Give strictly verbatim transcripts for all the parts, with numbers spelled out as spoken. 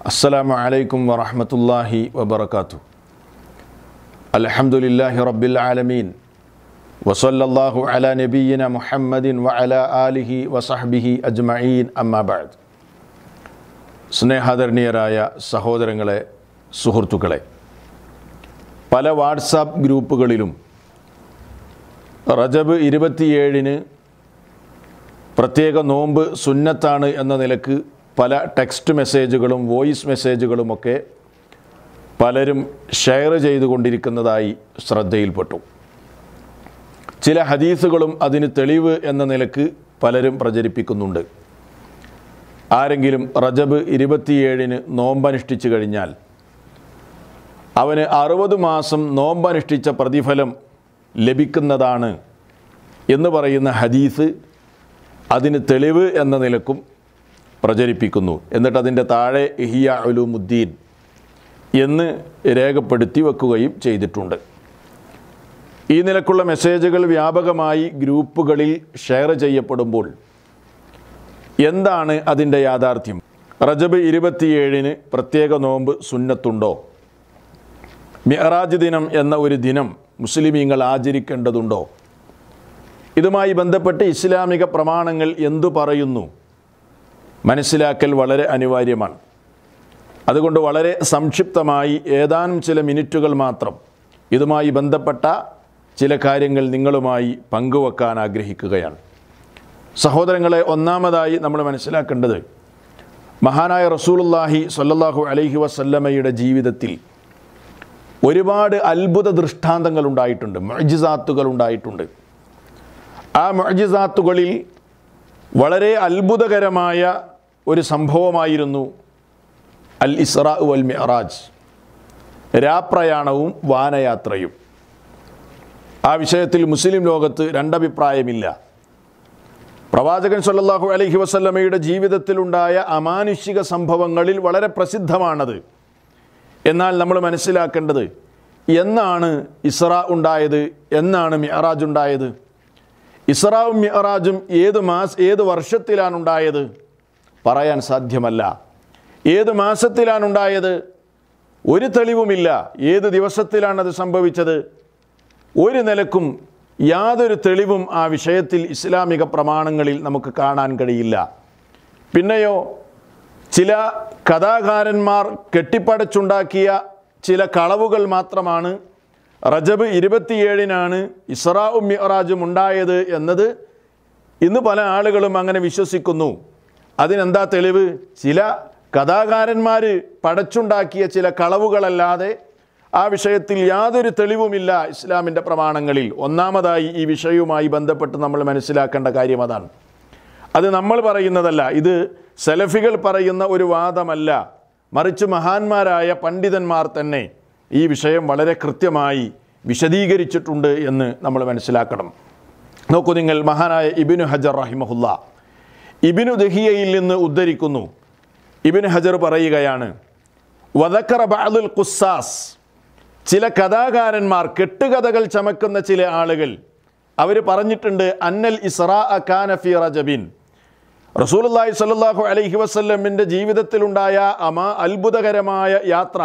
السلام عليكم ورحمة الله وبركاته. الحمد لله رب العالمين وصلى الله على نبينا محمد وعلى آله وصحبه أجمعين أما بعد. സ്നേഹാദരണീയരായ സഹോദരങ്ങളെ, സുഹൃത്തുക്കളെ, പല വാട്സാപ്പ് ഗ്രൂപ്പുകളിലും റജബ് ഇരുപത്തിയേഴിന് പ്രത്യേക നോമ്പ് സുന്നത്താണ് എന്ന നിലക്ക് പല ടെക്സ്റ്റ് മെസ്സേജുകളും വോയിസ് മെസ്സേജുകളുമൊക്കെ പലരും ഷെയർ ചെയ്തുകൊണ്ടിരിക്കുന്നതായി ശ്രദ്ധയിൽപ്പെട്ടു. ചില ഹദീസുകളും അതിന് തെളിവ് എന്ന നിലക്ക് പലരും പ്രചരിപ്പിക്കുന്നുണ്ട്. ആരെങ്കിലും റജബ് ഇരുപത്തിയേഴിന് നോമ്പനുഷ്ഠിച്ചു കഴിഞ്ഞാൽ അവന് അറുപത് മാസം നോമ്പനുഷ്ഠിച്ച പ്രതിഫലം ലഭിക്കുന്നതാണ് എന്ന് പറയുന്ന ഹദീസ് അതിന് തെളിവ് എന്ന നിലക്കും പ്രചരിപ്പിക്കുന്നു. എന്നിട്ട് അതിൻ്റെ താഴെ ഇഹ്യാ ഉലൂമുദ്ദീൻ എന്ന് രേഖപ്പെടുത്തി വെക്കുകയും ചെയ്തിട്ടുണ്ട്. ഈ നിലക്കുള്ള മെസ്സേജുകൾ വ്യാപകമായി ഗ്രൂപ്പുകളിൽ ഷെയർ ചെയ്യപ്പെടുമ്പോൾ എന്താണ് അതിൻ്റെ യാഥാർത്ഥ്യം? റജബ് ഇരുപത്തിയേഴിന് പ്രത്യേക നോമ്പ് സുന്നത്തുണ്ടോ? മിഅ്റാജ് ദിനം എന്ന ഒരു ദിനം മുസ്ലിമീങ്ങൾ ആചരിക്കേണ്ടതുണ്ടോ? ഇതുമായി ബന്ധപ്പെട്ട് ഇസ്ലാമിക പ്രമാണങ്ങൾ എന്തു പറയുന്നു മനസ്സിലാക്കൽ വളരെ അനിവാര്യമാണ്. അതുകൊണ്ട് വളരെ സംക്ഷിപ്തമായി ഏതാനും ചില മിനിറ്റുകൾ മാത്രം ഇതുമായി ബന്ധപ്പെട്ട ചില കാര്യങ്ങൾ നിങ്ങളുമായി പങ്കുവെക്കാൻ ആഗ്രഹിക്കുകയാണ്. സഹോദരങ്ങളെ, ഒന്നാമതായി നമ്മൾ മനസ്സിലാക്കേണ്ടത് മഹാനായ റസൂലുള്ളാഹി സ്വല്ലല്ലാഹു അലൈഹി വസല്ലമയുടെ ജീവിതത്തിൽ ഒരുപാട് അത്ഭുത ദൃഷ്ടാന്തങ്ങൾ ഉണ്ടായിട്ടുണ്ട്, മുഅ്ജിസാത്തുകൾ ഉണ്ടായിട്ടുണ്ട്. ആ മുഅ്ജിസാത്തുകളിൽ വളരെ അത്ഭുതകരമായ ഒരു സംഭവമായിരുന്നു അൽ ഇസ്റാ വൽ മിഅ്റാജ്, രാപ്രയാണവും വാനയാത്രയും. ആ വിഷയത്തിൽ മുസ്ലിം ലോകത്ത് രണ്ടഭിപ്രായമില്ല. പ്രവാചകൻ സ്വല്ലല്ലാഹു അലൈഹി വസല്ലമയുടെ ജീവിതത്തിലുണ്ടായ അമാനുഷിക സംഭവങ്ങളിൽ വളരെ പ്രസിദ്ധമാണത്. എന്നാൽ നമ്മൾ മനസ്സിലാക്കേണ്ടത്, എന്നാണ് ഇസ്റാ ഉണ്ടായത്, എന്നാണ് മിഅ്റാജ് ഉണ്ടായത്? ഇസ്റാവും മിഅ്റാജും ഏത് മാസ ഏത് വർഷത്തിലാണുണ്ടായത് പറയാൻ സാധ്യമല്ല. ഏത് മാസത്തിലാണുണ്ടായത് ഒരു തെളിവുമില്ല. ഏത് ദിവസത്തിലാണത് സംഭവിച്ചത് ഒരു നിലക്കും യാതൊരു തെളിവും ആ വിഷയത്തിൽ ഇസ്ലാമിക പ്രമാണങ്ങളിൽ നമുക്ക് കാണാൻ കഴിയില്ല. പിന്നെയോ ചില കഥാകാരന്മാർ കെട്ടിപ്പടച്ചുണ്ടാക്കിയ ചില കളവുകൾ മാത്രമാണ് റജബ് ഇരുപത്തിയേഴിനാണ് ഇസ്റാഉം മിഅ്റാജും ഉണ്ടായത് എന്നത് ഇന്ന് പല ആളുകളും അങ്ങനെ വിശ്വസിക്കുന്നു. അതിനെന്താ തെളിവ്? ചില കഥാകാരന്മാർ പടച്ചുണ്ടാക്കിയ ചില കളവുകളല്ലാതെ ആ വിഷയത്തിൽ യാതൊരു തെളിവുമില്ല ഇസ്ലാമിൻ്റെ പ്രമാണങ്ങളിൽ. ഒന്നാമതായി ഈ വിഷയവുമായി ബന്ധപ്പെട്ട് നമ്മൾ മനസ്സിലാക്കേണ്ട കാര്യം അതാണ്. അത് നമ്മൾ പറയുന്നതല്ല, ഇത് സലഫികൾ പറയുന്ന ഒരു വാദമല്ല, മറിച്ച് മഹാന്മാരായ പണ്ഡിതന്മാർ തന്നെ ഈ വിഷയം വളരെ കൃത്യമായി വിശദീകരിച്ചിട്ടുണ്ട് എന്ന് നമ്മൾ മനസ്സിലാക്കണം. നോക്കൂ നിങ്ങൾ, മഹാനായ ഇബ്നു ഹജർ റഹിമഹുല്ലാ ഇബ്നു ദഹിയയിൽ നിന്ന് ഉദ്ധരിക്കുന്നു. ഇബ്നു ഹജർ പറയുകയാണ്, വദക്കറ ബഅദുൽ ഖുസ്സാസ്, ചില കഥാകാരന്മാർ, കെട്ടുകഥകൾ ചമക്കുന്ന ചില ആളുകൾ അവർ പറഞ്ഞിട്ടുണ്ട്, അന്നൽ ഇസ്റാ കാന ഫി റജബിൻ, റസൂലുള്ളാഹി സ്വല്ലല്ലാഹു അലൈഹി വസല്ലമിൻ്റെ ജീവിതത്തിലുണ്ടായ അമാ അത്ഭുതകരമായ യാത്ര,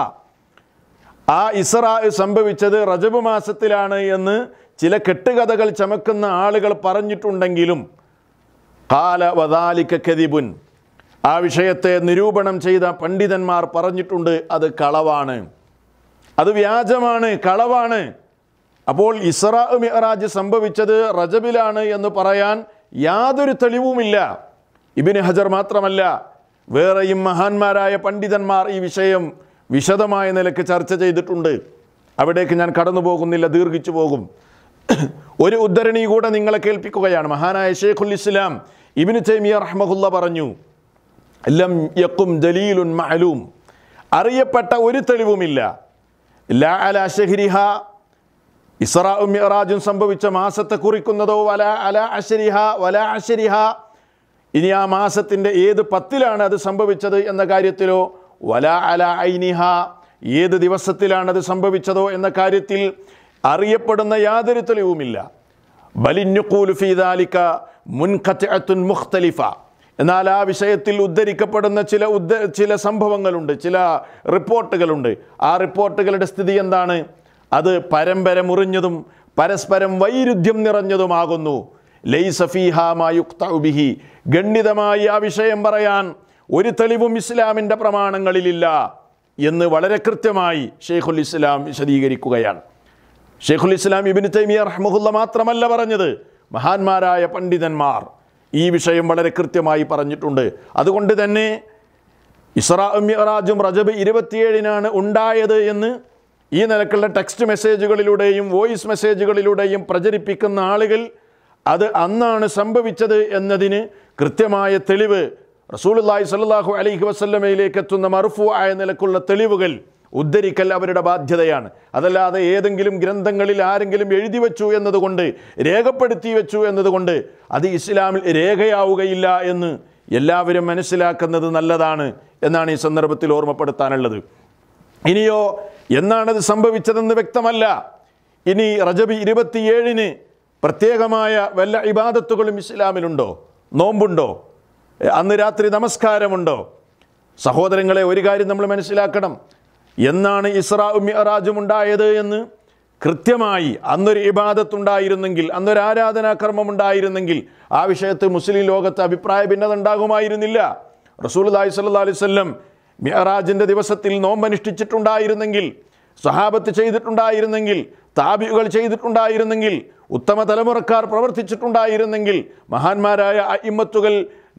ആ ഇസ്റാ സംഭവിച്ചത് റജബ് മാസത്തിലാണ് എന്ന് ചില കെട്ടുകഥകൾ ചമക്കുന്ന ആളുകൾ പറഞ്ഞിട്ടുണ്ടെങ്കിലും ഖാല വദാലിക കദിബുൻ, ആ വിഷയത്തെ നിരൂപണം ചെയ്ത പണ്ഡിതന്മാർ പറഞ്ഞിട്ടുണ്ട്, അത് കളവാണ്, അത് വ്യാജമാണ്, കളവാണ്. അപ്പോൾ ഇസ്റാ മിഅ്റാജ് സംഭവിച്ചത് റജബിലാണ് എന്ന് പറയാൻ യാതൊരു തെളിവുമില്ല. ഇബ്നു ഹജർ മാത്രമല്ല, വേറെയും മഹാന്മാരായ പണ്ഡിതന്മാർ ഈ വിഷയം വിശദമായ നിലക്ക് ചർച്ച ചെയ്തിട്ടുണ്ട്. അവിടേക്ക് ഞാൻ കടന്നു പോകുന്നില്ല, ദീർഘിച്ചു പോകും. ഒരു ഉദ്ധരണി കൂടെ നിങ്ങളെ കേൾപ്പിക്കുകയാണ്. മഹാനായ ശൈഖുൽ ഇസ്ലാം ഇബ്നു തൈമിയ്യ റഹ്മഹുല്ലാ പറഞ്ഞു, ലം യഖും ദലീലുൻ മഅലൂം, അറിയപ്പെട്ട ഒരു തെളിവുമില്ല, ലാ അലാ ശഹ്രിഹ, ഇസ്റാഉം മിഅ്റാജും സംഭവിച്ച മാസത്തെ കുറിക്കുന്നതോ, വല അലാ അശ്രിഹ വല അശ്രിഹ, ഇനി ആ മാസത്തിൻ്റെ ഏത് പത്തിലാണ് അത് സംഭവിച്ചത് എന്ന കാര്യത്തിലോ, വല അല ഐനിഹ, ഏത് ദിവസത്തിലാണത് സംഭവിച്ചതോ എന്ന കാര്യത്തിൽ അറിയപ്പെടുന്ന യാതൊരു തെളിവുമില്ല. ബലിന്നുഖൂലു ഫീ ദാലിക മുൻഖതിഅത്തുൻ മുഖ്തലിഫ, എന്നാൽ ആ വിഷയത്തിൽ ഉദ്ധരിക്കപ്പെടുന്ന ചില ഉദ്ധ ചില സംഭവങ്ങളുണ്ട്, ചില റിപ്പോർട്ടുകളുണ്ട്. ആ റിപ്പോർട്ടുകളുടെ സ്ഥിതി എന്താണ്? അത് പരമ്പര മുറിഞ്ഞതും പരസ്പരം വൈരുദ്ധ്യം നിറഞ്ഞതുമാകുന്നു. ലൈസ ഫീഹാ മാ യുഖ്തഉ ബിഹി, ഗണ്ഡിതമായി ആ വിഷയം പറയാൻ ഒരു തെളിവും ഇസ്ലാമിൻ്റെ പ്രമാണങ്ങളിലില്ല എന്ന് വളരെ കൃത്യമായി ഷെയ്ഖുൽ ഇസ്ലാം വിശദീകരിക്കുകയാണ്. ഷെയ്ഖുൽ ഇസ്ലാം ഇബ്നു തൈമിയ്യ റഹ്മഹുല്ലാഹ് മാത്രമല്ല പറഞ്ഞത്, മഹാന്മാരായ പണ്ഡിതന്മാർ ഈ വിഷയം വളരെ കൃത്യമായി പറഞ്ഞിട്ടുണ്ട്. അതുകൊണ്ട് തന്നെ ഇസ്രാഉം മിഅ്റാജും റജബ് ഇരുപത്തിയേഴിനാണ് ഉണ്ടായത് എന്ന് ഈ നിലക്കുള്ള ടെക്സ്റ്റ് മെസ്സേജുകളിലൂടെയും വോയിസ് മെസ്സേജുകളിലൂടെയും പ്രചരിപ്പിക്കുന്ന ആളുകൾ അത് അന്നാണ് സംഭവിച്ചത് എന്നതിന് കൃത്യമായ തെളിവ് റസൂലുള്ളാഹി സ്വല്ലല്ലാഹു അലൈഹി വസല്ലമയിലേക്ക് എത്തുന്ന മർഫൂ ആയ നിലക്കുള്ള തെളിവുകൾ ഉദ്ധരിക്കൽ അവരുടെ ബാധ്യതയാണ്. അതല്ലാതെ ഏതെങ്കിലും ഗ്രന്ഥങ്ങളിൽ ആരെങ്കിലും എഴുതി വെച്ചു എന്നതുകൊണ്ട്, രേഖപ്പെടുത്തി വെച്ചു എന്നതുകൊണ്ട് അത് ഇസ്ലാമിൽ രേഖയാവുകയില്ല എന്ന് എല്ലാവരും മനസ്സിലാക്കുന്നത് നല്ലതാണ് എന്നാണ് ഈ സന്ദർഭത്തിൽ ഓർമ്മപ്പെടുത്താനുള്ളത്. ഇനിയോ എന്നാണത് സംഭവിച്ചതെന്ന് വ്യക്തമല്ല. ഇനി റജബ് ഇരുപത്തിയേഴിന് പ്രത്യേകമായ വല്ല ഇബാദത്തുകളും ഇസ്ലാമിലുണ്ടോ? നോമ്പുണ്ടോ? അന്ന് രാത്രി നമസ്കാരമുണ്ടോ? സഹോദരങ്ങളെ, ഒരു കാര്യം നമ്മൾ മനസ്സിലാക്കണം. എന്നാണ് ഇസ്രാഉം മിഅ്റാജും ഉണ്ടായത് എന്ന് കൃത്യമായി അന്നൊരു ഇബാദത്തുണ്ടായിരുന്നെങ്കിൽ, അന്നൊരു ആരാധനാകർമ്മം ഉണ്ടായിരുന്നെങ്കിൽ ആ വിഷയത്തിൽ മുസ്ലിം ലോകത്ത് അഭിപ്രായ ഭിന്നത ഉണ്ടാകുമായിരുന്നില്ല. റസൂലുള്ളാഹി സ്വല്ലല്ലാഹു അലൈഹി വസല്ലം മിഅ്റാജിൻ്റെ ദിവസത്തിൽ നോമ്പനുഷ്ഠിച്ചിട്ടുണ്ടായിരുന്നെങ്കിൽ, സഹാബത്ത് ചെയ്തിട്ടുണ്ടായിരുന്നെങ്കിൽ, താബിഉകൾ ചെയ്തിട്ടുണ്ടായിരുന്നെങ്കിൽ, ഉത്തമ തലമുറക്കാർ പ്രവർത്തിച്ചിട്ടുണ്ടായിരുന്നെങ്കിൽ, മഹാന്മാരായ അഇമ്മത്തുകൾ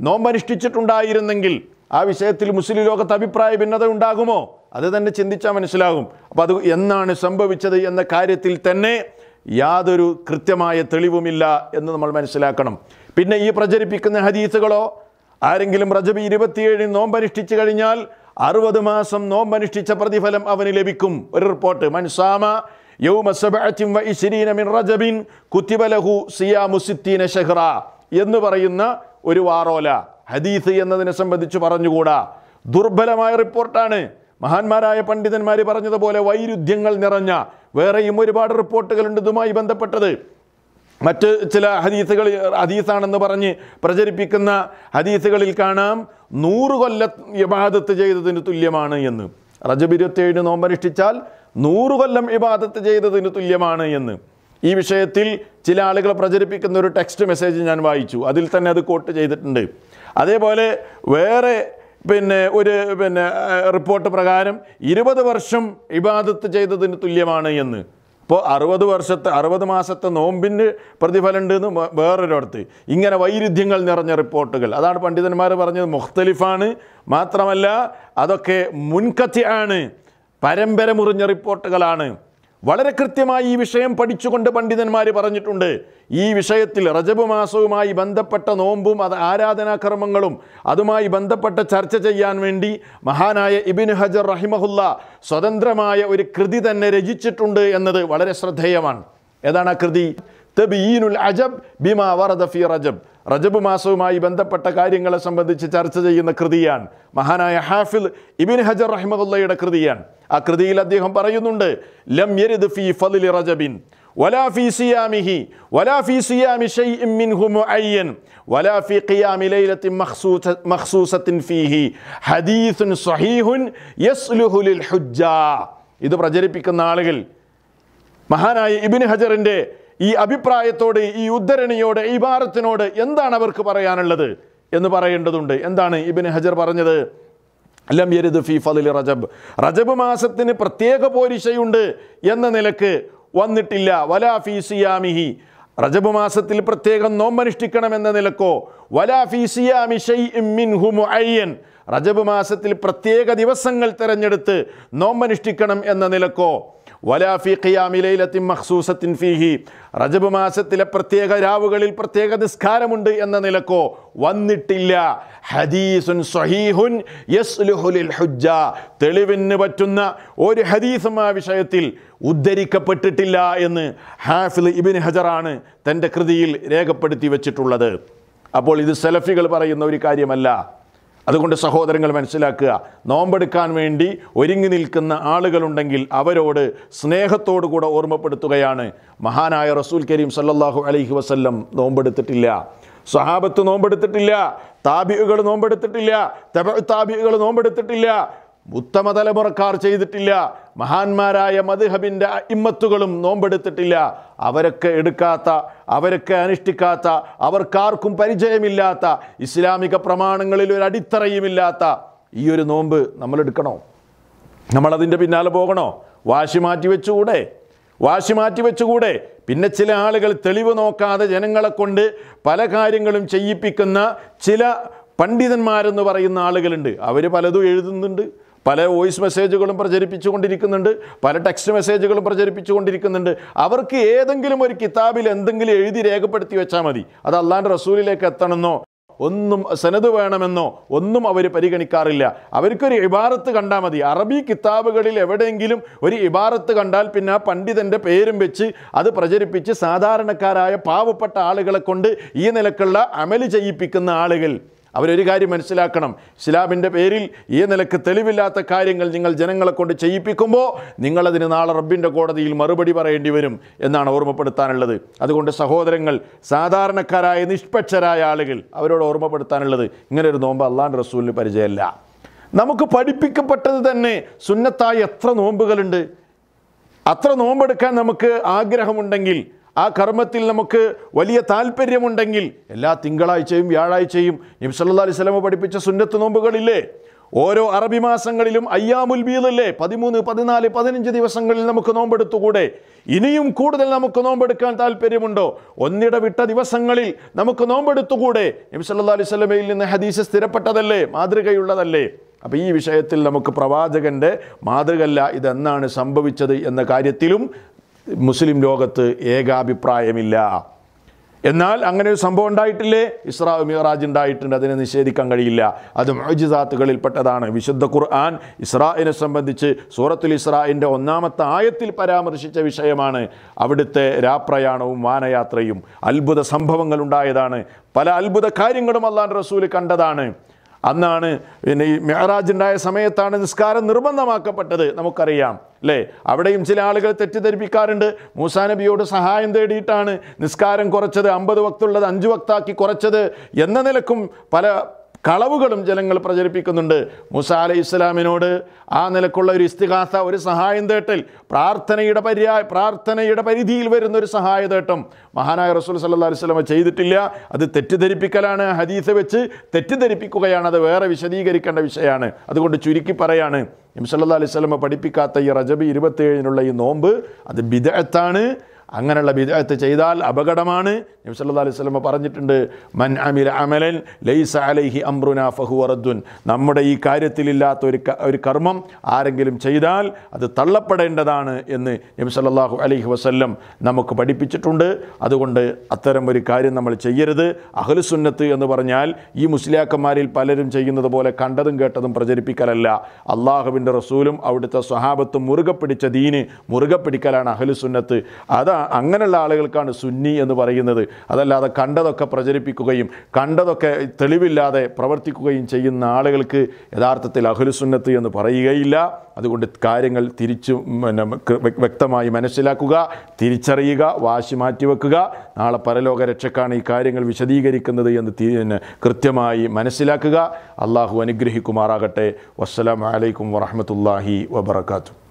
നോമ്പനുഷ്ഠിച്ചിട്ടുണ്ടായിരുന്നെങ്കിൽ ആ വിഷയത്തിൽ മുസ്ലിം ലോകത്ത് അഭിപ്രായ ഭിന്നത ഉണ്ടാകുമോ? അത് തന്നെ ചിന്തിച്ചാൽ മനസ്സിലാകും. അപ്പോൾ അത് എന്നാണ് സംഭവിച്ചത് എന്ന കാര്യത്തിൽ തന്നെ യാതൊരു കൃത്യമായ തെളിവുമില്ല എന്ന് നമ്മൾ മനസ്സിലാക്കണം. പിന്നെ ഈ പ്രചരിപ്പിക്കുന്ന ഹദീസുകളോ, ആരെങ്കിലും റജബ് ഇരുപത്തിയേഴിന് നോമ്പനുഷ്ഠിച്ചു കഴിഞ്ഞാൽ അറുപത് മാസം നോമ്പനുഷ്ഠിച്ച പ്രതിഫലം അവന് ലഭിക്കും. ഒരു റിപ്പോർട്ട്, മൻസാമ യൗമ സബഅത്തിൻ വഇശ്രീന മിൻ റജബിൻ കുതിബ ലഹു സിയാമു സിത്തീന ശഹ്റ എന്ന് പറയുന്ന ഒരു വാറോല ഹദീസ് എന്നതിനെ സംബന്ധിച്ച് പറഞ്ഞുകൂടാ. ദുർബലമായ റിപ്പോർട്ടാണ്. മഹാന്മാരായ പണ്ഡിതന്മാർ പറഞ്ഞതുപോലെ വൈരുദ്ധ്യങ്ങൾ നിറഞ്ഞ വേറെയും ഒരുപാട് റിപ്പോർട്ടുകളുണ്ട് ഇതുമായി ബന്ധപ്പെട്ടത്. മറ്റ് ചില ഹദീസുകൾ ഹദീസാണെന്ന് പറഞ്ഞ് പ്രചരിപ്പിക്കുന്ന ഹദീസുകളിൽ കാണാം നൂറ് കൊല്ലം ഇബാദത്ത് ചെയ്തതിന് തുല്യമാണ് എന്ന്. റജബ് ഇരുപത്തിയേഴിന് നോമ്പനുഷ്ഠിച്ചാൽ നൂറ് കൊല്ലം ഇബാദത്ത് ചെയ്തതിന് തുല്യമാണ് എന്ന്. ഈ വിഷയത്തിൽ ചില ആളുകൾ പ്രചരിപ്പിക്കുന്ന ഒരു ടെക്സ്റ്റ് മെസ്സേജ് ഞാൻ വായിച്ചു. അതിൽ തന്നെ അത് കോട്ട് ചെയ്തിട്ടുണ്ട്. അതേപോലെ വേറെ പിന്നെ ഒരു പിന്നെ റിപ്പോർട്ട് പ്രകാരം ഇരുപത് വർഷം ഇബാദത്ത് ചെയ്തതിന് തുല്യമാണ് എന്ന്. അപ്പോൾ അറുപത് വർഷത്തെ അറുപത് മാസത്തെ നോമ്പിന് പ്രതിഫലം ഉണ്ടെന്ന് വേറൊരിടത്ത്. ഇങ്ങനെ വൈരുദ്ധ്യങ്ങൾ നിറഞ്ഞ റിപ്പോർട്ടുകൾ, അതാണ് പണ്ഡിതന്മാർ പറഞ്ഞത്, മുഖ്തലിഫാണ്. മാത്രമല്ല അതൊക്കെ മുൻകത്തി ആണ്, പരമ്പര മുറിഞ്ഞ റിപ്പോർട്ടുകളാണ്. വളരെ കൃത്യമായി ഈ വിഷയം പഠിച്ചുകൊണ്ട് പണ്ഡിതന്മാർ പറഞ്ഞിട്ടുണ്ട്. ഈ വിഷയത്തിൽ റജബ് മാസവുമായി ബന്ധപ്പെട്ട നോമ്പും അത് ആരാധനാകർമ്മങ്ങളും അതുമായി ബന്ധപ്പെട്ട ചർച്ച ചെയ്യാൻ വേണ്ടി മഹാനായ ഇബ്നു ഹജർ റഹിമഹുല്ല സ്വതന്ത്രമായ ഒരു കൃതി തന്നെ രചിച്ചിട്ടുണ്ട് എന്നത് വളരെ ശ്രദ്ധേയമാണ്. ഏതാണ് ആ കൃതി? തബീനുൽ അജബ് ബിമാ വറദ ഫി റജബ്. റജബ് മാസവുമായി ബന്ധപ്പെട്ട കാര്യങ്ങളെ സംബന്ധിച്ച് ചർച്ച ചെയ്യുന്ന കൃതിയാണ്. മഹാനായ ഹാഫിദ് ഇബ്നു ഹജർ റഹിമഹുല്ലയുടെ കൃതിയാണ്. ആ കൃതിയിൽ അദ്ദേഹം പറയുന്നുണ്ട്, ലം യരിദ് ഫീ ഫളിൽ റജബിൻ വലാ ഫീ സിയാമിഹി വലാ ഫീ സിയാമി ശൈഇൻ മിൻഹു മുഅയ്യൻ വലാ ഫീ ഖിയാമി ലൈലത്തിൻ മഖ്സൂസ മഖ്സൂസത്തിൻ ഫീഹി ഹദീസുൻ സ്വഹീഹുൻ യസ്ലുഹു ലിൽ ഹുജ്ജ. ഇത് പ്രചരിപ്പിക്കുന്ന ആളുകൾ മഹാനായ ഇബ്നു ഹജറിൻ്റെ ഈ അഭിപ്രായത്തോട്, ഈ ഉദ്ധരണിയോട്, ഈ ഇബാറത്തിനോട് എന്താണ് അവർക്ക് പറയാനുള്ളത് എന്ന് പറയേണ്ടതുണ്ട്. എന്താണ് ഇബ്നു ഹജർ പറഞ്ഞത്? ലം യരിദ് ഫീ ഫളിൽ റജബ്, റജബ് മാസത്തിന് പ്രത്യേക പോരിശയുണ്ട് എന്ന നിലക്ക് വന്നിട്ടില്ല. വലാ ഫീ സിയാമിഹി, റജബ് മാസത്തിൽ പ്രത്യേകം നോമ്പനുഷ്ഠിക്കണം എന്ന നിലക്കോ, വലാ ഫീ സിയാമി ശൈഇൻ മിൻഹു മുഅയ്യൻ, റജബ് മാസത്തിൽ പ്രത്യേക ദിവസങ്ങൾ തിരഞ്ഞെടുത്ത് നോമ്പനുഷ്ഠിക്കണം എന്ന നിലക്കോ, വലാ ഫീ ഖിയാമി ലൈലത്തിൻ മഖ്സൂസത്തിൻ ഫീഹി, റജബ് മാസത്തിലെ പ്രത്യേക രാവുകളിൽ പ്രത്യേക നിസ്കാരമുണ്ട് എന്ന നിലക്കോ വന്നിട്ടില്ല. ഹദീസുൻ സ്വഹീഹുൻ യസ്ലുഹു ലിൽ ഹുജ്ജ, തെളിവിന് പറ്റുന്ന ഒരു ഹദീസും ആ വിഷയത്തിൽ ഉദ്ധരിക്കപ്പെട്ടിട്ടില്ല എന്ന് ഹാഫിദ് ഇബ്നു ഹജറാണ് തൻ്റെ കൃതിയിൽ രേഖപ്പെടുത്തി വച്ചിട്ടുള്ളത്. അപ്പോൾ ഇത് സലഫികൾ പറയുന്ന ഒരു കാര്യമല്ല. അതുകൊണ്ട് സഹോദരങ്ങൾ മനസ്സിലാക്കുക, നോമ്പെടുക്കാൻ വേണ്ടി ഒരുങ്ങി നിൽക്കുന്ന ആളുകളുണ്ടെങ്കിൽ അവരോട് സ്നേഹത്തോടു കൂടെ ഓർമ്മപ്പെടുത്തുകയാണ്, മഹാനായ റസൂൽ കരീം സല്ലല്ലാഹു അലൈഹി വസല്ലം നോമ്പെടുത്തിട്ടില്ല. സ്വഹാബത്ത് നോമ്പെടുത്തിട്ടില്ല, താബിഉകൾ നോമ്പെടുത്തിട്ടില്ല, തബഉ താബിഉകൾ നോമ്പെടുത്തിട്ടില്ല, ഉത്തമ തലമുറക്കാർ ചെയ്തിട്ടില്ല, മഹാന്മാരായ മദ്ഹബിൻ്റെ ഇമ്മത്തുകളും നോമ്പെടുത്തിട്ടില്ല. അവരൊക്കെ എടുക്കാത്ത, അവരൊക്കെ അനുഷ്ഠിക്കാത്ത, അവർക്കാർക്കും പരിചയമില്ലാത്ത, ഇസ്ലാമിക പ്രമാണങ്ങളിൽ ഒരു അടിത്തറയുമില്ലാത്ത ഈ ഒരു നോമ്പ് നമ്മൾ എടുക്കണോ? നമ്മളതിൻ്റെ പിന്നാലെ പോകണോ? വാശി മാറ്റി വെച്ചുകൂടെ? വാശി മാറ്റി വെച്ചുകൂടെ? പിന്നെ ചില ആളുകൾ തെളിവ് നോക്കാതെ ജനങ്ങളെ കൊണ്ട് പല കാര്യങ്ങളും ചെയ്യിപ്പിക്കുന്ന ചില പണ്ഡിതന്മാരെന്ന് പറയുന്ന ആളുകളുണ്ട്. അവർ പലതും എഴുതുന്നുണ്ട്, പല വോയിസ് മെസ്സേജുകളും പ്രചരിപ്പിച്ചു കൊണ്ടിരിക്കുന്നുണ്ട്, പല ടെക്സ്റ്റ് മെസ്സേജുകളും പ്രചരിപ്പിച്ചു കൊണ്ടിരിക്കുന്നുണ്ട്. അവർക്ക് ഏതെങ്കിലും ഒരു കിതാബിൽ എന്തെങ്കിലും എഴുതി രേഖപ്പെടുത്തി വെച്ചാൽ മതി. അത് അള്ളാഹുവിൻ്റെ റസൂലിലേക്ക് എത്തണമെന്നോ ഒന്നും സനദ് വേണമെന്നോ ഒന്നും അവർ പരിഗണിക്കാറില്ല. അവർക്കൊരു ഇബാറത്ത് കണ്ടാൽ മതി. അറബി കിതാബുകളിൽ എവിടെയെങ്കിലും ഒരു ഇബാറത്ത് കണ്ടാൽ പിന്നെ ആ പണ്ഡിതൻ്റെ പേരും വെച്ച് അത് പ്രചരിപ്പിച്ച് സാധാരണക്കാരായ പാവപ്പെട്ട ആളുകളെ കൊണ്ട് ഈ നിലക്കുള്ള അമല് ചെയ്യിപ്പിക്കുന്ന ആളുകൾ അവരൊരു കാര്യം മനസ്സിലാക്കണം. ഇസ്ലാമിൻ്റെ പേരിൽ ഈ നിലക്ക് തെളിവില്ലാത്ത കാര്യങ്ങൾ നിങ്ങൾ ജനങ്ങളെ കൊണ്ട് ചെയ്യിപ്പിക്കുമ്പോൾ നിങ്ങളതിന് നാളെ റബ്ബിൻ്റെ കോടതിയിൽ മറുപടി പറയേണ്ടി വരും എന്നാണ് ഓർമ്മപ്പെടുത്താനുള്ളത്. അതുകൊണ്ട് സഹോദരങ്ങൾ, സാധാരണക്കാരായ നിഷ്പക്ഷരായ ആളുകൾ, അവരോട് ഓർമ്മപ്പെടുത്താനുള്ളത് ഇങ്ങനൊരു നോമ്പ് അള്ളാഹുവിൻ്റെ റസൂലിന് പരിചയമല്ല. നമുക്ക് പഠിപ്പിക്കപ്പെട്ടത് തന്നെ സുന്നത്തായ എത്ര നോമ്പുകളുണ്ട്. അത്ര നോമ്പെടുക്കാൻ നമുക്ക് ആഗ്രഹമുണ്ടെങ്കിൽ, ആ കർമ്മത്തിൽ നമുക്ക് വലിയ താല്പര്യമുണ്ടെങ്കിൽ എല്ലാ തിങ്കളാഴ്ചയും വ്യാഴാഴ്ചയും നബി സല്ലല്ലാഹു അലൈഹി വസല്ലം പഠിപ്പിച്ച സുന്നത്ത് നോമ്പുകളില്ലേ? ഓരോ അറബി മാസങ്ങളിലും അയ്യാമുൽ ബീദല്ലേ, പതിമൂന്ന് പതിനാല് പതിനഞ്ച് ദിവസങ്ങളിൽ നമുക്ക് നോമ്പെടുത്തുകൂടെ? ഇനിയും കൂടുതൽ നമുക്ക് നോമ്പെടുക്കാൻ താല്പര്യമുണ്ടോ? ഒന്നിടവിട്ട ദിവസങ്ങളിൽ നമുക്ക് നോമ്പെടുത്തുകൂടെ? നബി സല്ലല്ലാഹു അലൈഹി വസല്ലമയിൽ നിന്ന് ഹദീസ് സ്ഥിരപ്പെട്ടതല്ലേ, മാതൃകയുള്ളതല്ലേ? അപ്പോൾ ഈ വിഷയത്തിൽ നമുക്ക് പ്രവാചകൻ്റെ മാതൃകയല്ല ഇതെന്നാണ് സംഭവിച്ചത് എന്ന കാര്യത്തിലും മുസ്ലിം ലോകത്ത് ഏകാഭിപ്രായമില്ല. എന്നാൽ അങ്ങനെ ഒരു സംഭവം ഉണ്ടായിട്ടില്ലേ? ഇസ്രാ മിഅ്റാജ് ഉണ്ടായിട്ടുണ്ട്, അതിനെ നിഷേധിക്കാൻ കഴിയില്ല. അത് മുഅ്ജിസാത്തുകളിൽപ്പെട്ടതാണ്. വിശുദ്ധ ഖുർആൻ ഇസ്രായിനെ സംബന്ധിച്ച് സൂറത്തുൽ ഇസ്രായിൻ്റെ ഒന്നാമത്തെ ആയത്തിൽ പരാമർശിച്ച വിഷയമാണ്. അവിടുത്തെ രാപ്രയാണവും വാനയാത്രയും അത്ഭുത സംഭവങ്ങൾ ഉണ്ടായതാണ്. പല അത്ഭുത കാര്യങ്ങളും അല്ലാഹുവിൻ്റെ റസൂൽ കണ്ടതാണ്. അന്നാണ് പിന്നെ ഈ മിഅ്റാജ് ഉണ്ടായ സമയത്താണ് നിസ്കാരം നിർബന്ധമാക്കപ്പെട്ടത്, നമുക്കറിയാം അല്ലേ? അവിടെയും ചില ആളുകൾ തെറ്റിദ്ധരിപ്പിക്കാറുണ്ട്. മൂസാ നബിയോട് സഹായം തേടിയിട്ടാണ് നിസ്കാരം കുറച്ചത്, അമ്പത് വക്തുള്ളത് അഞ്ച് വക്താക്കി കുറച്ചത് എന്ന നിലക്കും പല കളവുകളും ജനങ്ങൾ പ്രചരിപ്പിക്കുന്നുണ്ട്. മൂസാ അലൈഹി ഇസ്ലാമിനോട് ആ നിലക്കുള്ള ഒരു ഇസ്തിഗാസ, ഒരു സഹായം തേട്ടൽ, പ്രാർത്ഥനയുടെ പര്യായ പ്രാർത്ഥനയുടെ പരിധിയിൽ വരുന്ന ഒരു സഹായ തേട്ടം മഹാനായ റസൂൽ സല്ലല്ലാഹു അലൈഹി വസല്ലം ചെയ്തിട്ടില്ല. അത് തെറ്റിദ്ധരിപ്പിക്കലാണ്. ഹദീസ് വെച്ച് തെറ്റിദ്ധരിപ്പിക്കുകയാണ്. അത് വേറെ വിശദീകരിക്കേണ്ട വിഷയമാണ്. അതുകൊണ്ട് ചുരുക്കി പറയാണ്, നബി സല്ലല്ലാഹു അലൈഹി വസല്ലം പഠിപ്പിക്കാത്ത ഈ റജബ് ഇരുപത്തിയേഴിനുള്ള ഈ നോമ്പ് അത് ബിദ്അത്താണ്. അങ്ങനെയുള്ള ബിദ്അത്ത് ചെയ്താൽ അപകടമാണ്. നബി സല്ലല്ലാഹു അലൈഹി വസല്ലം പറഞ്ഞിട്ടുണ്ട്, മൻ അമില അമലൻ ലൈസ അലൈഹി അംറുനാ ഫഹുവ റദ്ദുൻ. നമ്മുടെ ഈ കാര്യത്തിലില്ലാത്ത ഒരു ഒരു കർമ്മം ആരെങ്കിലും ചെയ്താൽ അത് തള്ളപ്പെടേണ്ടതാണ് എന്ന് നബി സല്ലല്ലാഹു അലൈഹി വസല്ലം നമുക്ക് പഠിപ്പിച്ചിട്ടുണ്ട്. അതുകൊണ്ട് അത്തരം ഒരു കാര്യം നമ്മൾ ചെയ്യരുത്. അഹ്ലുസുന്നത്ത് എന്ന് പറഞ്ഞാൽ ഈ മുസ്ലിയാക്കന്മാരിൽ പലരും ചെയ്യുന്നത് പോലെ കണ്ടതും കേട്ടതും പ്രചരിപ്പിക്കലല്ല. അള്ളാഹുവിൻ്റെ റസൂലും അവിടുത്തെ സ്വഹാബത്തും മുറുകെ പിടിച്ച ദീന് മുറുകെ പിടിക്കലാണ് അഹ്ലുസുന്നത്ത്. അതാ അങ്ങനെയുള്ള ആളുകൾക്കാണ് സുന്നി എന്ന് പറയുന്നത്. അതല്ലാതെ കണ്ടതൊക്കെ പ്രചരിപ്പിക്കുകയും കണ്ടതൊക്കെ തെളിവില്ലാതെ പ്രവർത്തിക്കുകയും ചെയ്യുന്ന ആളുകൾക്ക് യഥാർത്ഥത്തിൽ അഹ്ലുസുന്നത്ത് എന്ന് പറയുകയില്ല. അതുകൊണ്ട് കാര്യങ്ങൾ തിരിച്ചു വ്യക്തമായി മനസ്സിലാക്കുക, തിരിച്ചറിയുക, വാശി മാറ്റിവെക്കുക. നാളെ പരലോക രക്ഷക്കാണ് ഈ കാര്യങ്ങൾ വിശദീകരിക്കുന്നത് എന്ന് കൃത്യമായി മനസ്സിലാക്കുക. അള്ളാഹു അനുഗ്രഹിക്കുമാറാകട്ടെ. വസ്സലാമു അലൈക്കും വറഹ്മത്തുള്ളാഹി വബറകാതുഹു.